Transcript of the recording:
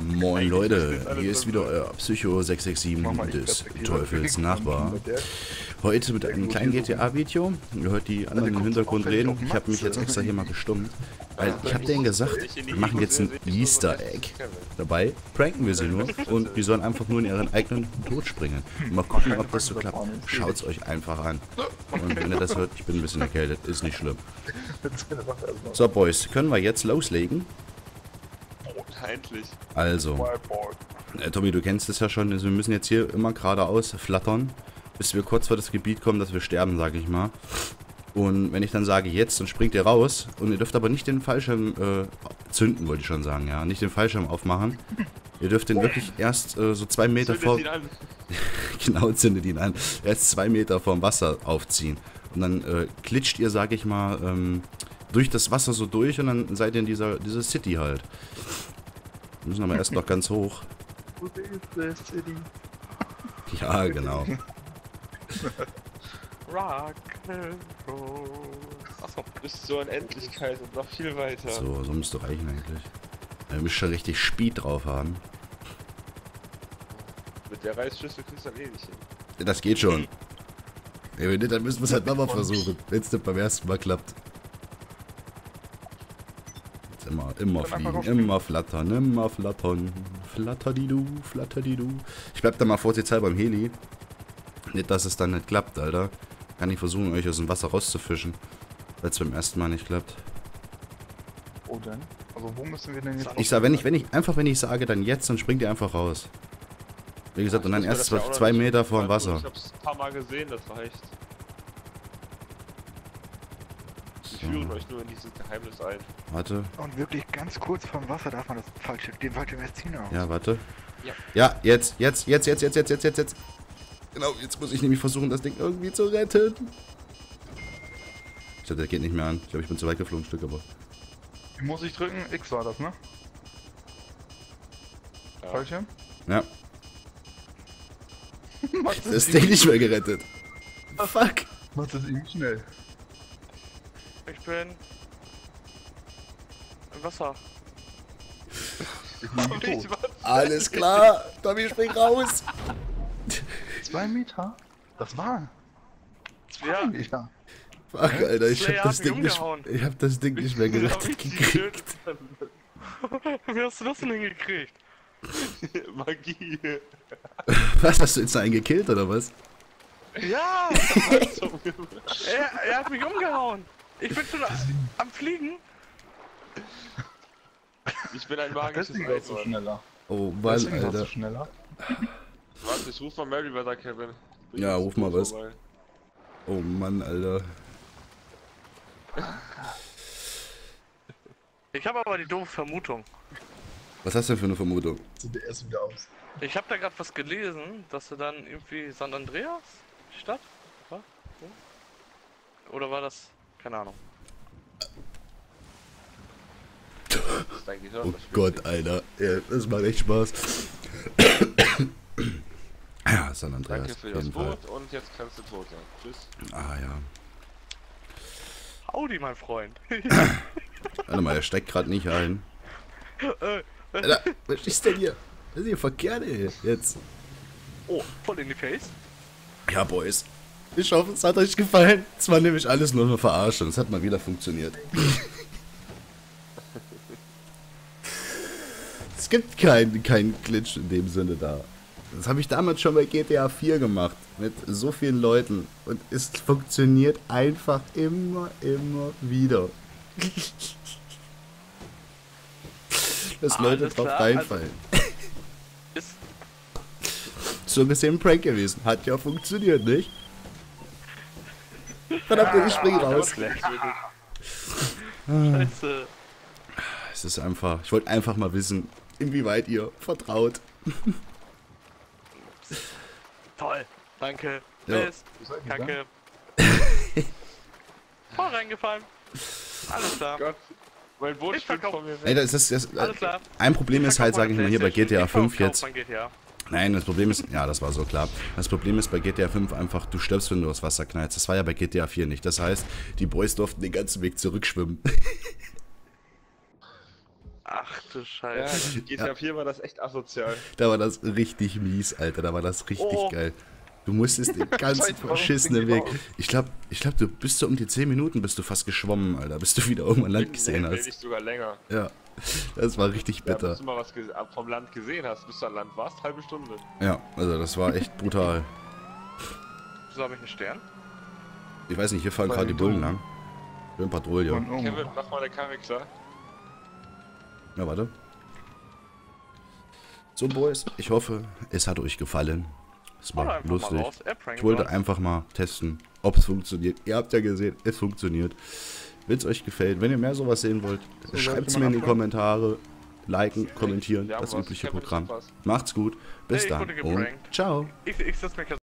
Moin Leute, hier ist wieder euer Psycho 667 des Teufels Nachbar. Heute mit einem kleinen GTA-Video. Ihr hört die anderen im Hintergrund reden. Ich habe mich jetzt extra hier mal gestummt, weil ich habe denen gesagt, wir machen jetzt ein Easter Egg. Dabei pranken wir sie nur und die sollen einfach nur in ihren eigenen Tod springen. Mal gucken, ob das so klappt. Schaut's euch einfach an. Und wenn ihr das hört, ich bin ein bisschen erkältet, ist nicht schlimm. So Boys, können wir jetzt loslegen? Endlich. Also, Tommy, du kennst es ja schon, also wir müssen jetzt hier immer geradeaus flattern, bis wir kurz vor das Gebiet kommen, dass wir sterben, sage ich mal. Und wenn ich dann sage jetzt, dann springt ihr raus und ihr dürft aber nicht den Fallschirm zünden, wollte ich schon sagen, ja, nicht den Fallschirm aufmachen. Ihr dürft den wirklich erst so 2 Meter vor... Genau, zündet ihn an. Erst 2 Meter vorm Wasser aufziehen. Und dann klitscht ihr, sage ich mal, durch das Wasser so durch und dann seid ihr in dieser City halt. Wir müssen aber erst noch ganz hoch. Ja, genau. Achso, bis zur Unendlichkeit und noch viel weiter. So müsste reichen eigentlich. Wir müssen schon richtig Speed drauf haben. Mit der Reißschüssel kriegst du dann eh nicht hin. Das geht schon. Ja, wenn nicht, dann müssen wir es halt nochmal versuchen, wenn es nicht beim ersten Mal klappt. Immer fliegen, immer flattern, flatterdidu, flatterdidu. Ich bleib da mal vorsichtshalber beim Heli. Nicht, dass es dann nicht klappt, Alter. Kann ich versuchen, euch aus dem Wasser rauszufischen, weil es beim ersten Mal nicht klappt. Oh denn? Also wo müssen wir denn jetzt... Ich sag, wenn ich sage, dann jetzt, dann springt ihr einfach raus. Wie gesagt, und dann erst 2 Meter vor dem Wasser. Ich hab's ein paar Mal gesehen, das reicht. Wir führen euch nur in dieses Geheimnis ein. Warte. Und wirklich ganz kurz vom Wasser darf man den Fallschirm erst ziehen aus. Ja, warte. Ja. Ja, jetzt. Genau, jetzt muss ich nämlich versuchen, das Ding irgendwie zu retten. Ich glaube, der geht nicht mehr an. Ich glaube, ich bin zu weit geflogen, ein Stück, aber... Wie muss ich drücken? X war das, ne? Ja. Fallschirm? Ja. Macht Das Ding nicht mehr gerettet. Fuck. Macht das irgendwie schnell. Ich bin im Wasser. Ich bin tot. Alles klar. Tommy, spring raus. 2 Meter? Das war... 2 Meter. Fuck, Alter, ich hab Slayer das Ding nicht mehr gerettet gekriegt. Wie hast du das denn hingekriegt? Magie. Was, hast du jetzt einen gekillt, oder was? Ja! er hat mich umgehauen. Ich bin schon am Fliegen. Ich bin ein magisches Deswegen warst du Einhorn. schneller. Oh Mann, Deswegen warst du Alter. schneller. Warte, ich ruf mal Mary weiter, Kevin. Bring Ja, uns ruf mal kurz was. vorbei. Oh Mann, Alter. Ich habe aber die doofe Vermutung. Was hast du denn für eine Vermutung? Sind wir erst wieder aus. Ich habe da gerade was gelesen, dass du dann irgendwie San Andreas Stadt war? So? Oder war das? Keine Ahnung. Das ist dein Gehirn, Oh das spielt Gott, nicht. Alter. Ja, das macht echt Spaß. Ja, San Andreas, Danke für auf das jeden Fall. Boot und jetzt kannst du tot sein. Tschüss. Ah ja. Howdy, mein Freund. Warte mal, er steckt gerade nicht ein. Alter, was ist denn hier? Was ist hier verkehrt, ey? Jetzt. Oh, voll in die Face. Ja, Boys. Ich hoffe, es hat euch gefallen. Es war nämlich alles nur eine Verarschung. Es hat mal wieder funktioniert. Es gibt keinen Glitch in dem Sinne da. Das habe ich damals schon bei GTA 4 gemacht. Mit so vielen Leuten. Und es funktioniert einfach immer wieder. Dass Leute Alles drauf klar, reinfallen. Ist So gesehen ein Prank gewesen. Hat ja funktioniert, nicht? Verdammt, ich spring raus. scheiße. Es ist einfach, ich wollte einfach mal wissen, inwieweit ihr vertraut. Toll. Danke. Ja. Mist. Kacke. Voll reingefallen. Alles klar. Gott, mein Boot Ich schwimmt verkauf- vor mir Ey, weg. Alles klar. ein Problem ist halt, sage ich mal, hier bei GTA 5 jetzt. Mein GTA. Nein, das Problem ist, ja, das war so klar. Das Problem ist bei GTA 5 einfach, du stirbst, wenn du aufs Wasser knallst. Das war ja bei GTA 4 nicht. Das heißt, die Boys durften den ganzen Weg zurückschwimmen. Ach du Scheiße. Ja, GTA 4 war das echt asozial. Da war das richtig mies, Alter. Da war das richtig Oh. geil. Du musstest den ganzen Scheiße, warum verschissenen springt Weg. die Ich glaube, du bist so um die 10 Minuten bist du fast geschwommen, Alter. Bis du wieder irgendwann Land gesehen Wenn hast. nicht sogar länger. Ja, das war richtig Ja, bitter. bis du mal was vom Land gesehen hast, bis du an Land warst, halbe Stunde. Ja, also das war echt brutal. Wieso habe ich einen Stern? Ich weiß nicht, hier fahren Bei gerade die den Bullen Dom. lang. Schön Patrouille. Und um. Kevin, mach mal eine Karre klar. Ja, warte. So, Boys, ich hoffe, es hat euch gefallen. Es Oder war einfach lustig. mal raus. Er prankt Ich wollte uns. einfach mal testen, ob es funktioniert. Ihr habt ja gesehen, es funktioniert. Wenn es euch gefällt, wenn ihr mehr sowas sehen wollt, So, schreibt es sollte mir in man die Kommentare. Liken, kommentieren, Wir haben das was. übliche Kevin, Programm. was. Macht's gut, bis Hey, ich dann wurde und geprankt. ciao. Ich setz mich jetzt